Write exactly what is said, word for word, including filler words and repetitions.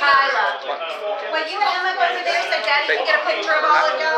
Kyla. Well, you and Emma go over there so Daddy can get a picture of all of y'all.